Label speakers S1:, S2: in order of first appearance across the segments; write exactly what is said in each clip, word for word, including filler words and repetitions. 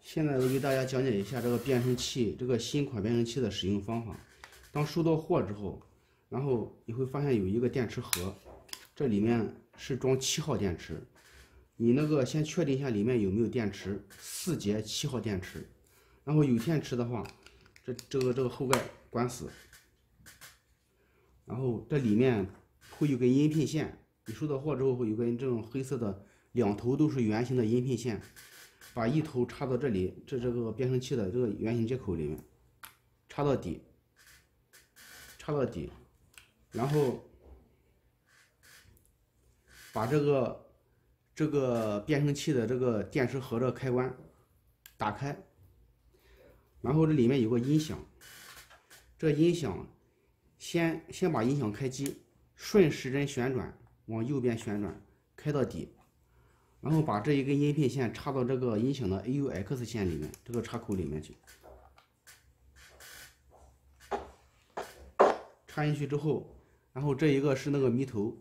S1: 现在我给大家讲解一下这个变声器，这个新款变声器的使用方法。当收到货之后，然后你会发现有一个电池盒，这里面是装七号电池。你那个先确定一下里面有没有电池，四节七号电池。然后有电池的话，这这个这个后盖关死。然后这里面会有根音频线，你收到货之后会有根这种黑色的，两头都是圆形的音频线。把一头插到这里，这这个变声器的这个圆形接口里面，插到底，插到底，然后把这个这个变声器的这个电池盒的开关打开，然后这里面有个音响，这音响先先把音响开机，顺时针旋转，往右边旋转，开到底。然后把这一根音频线插到这个音响的 A U X 线里面，这个插口里面去。插进去之后，然后这一个是那个咪头，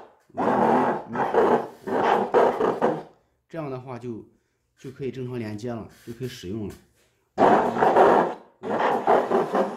S1: 这样的话就就可以正常连接了，就可以使用了。